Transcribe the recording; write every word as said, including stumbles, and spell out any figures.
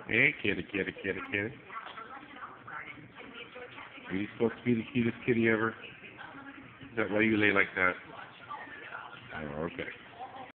Hey, kitty, kitty, kitty, kitty. Are you supposed to be the cutest kitty ever? Is that why you lay like that? Oh, okay.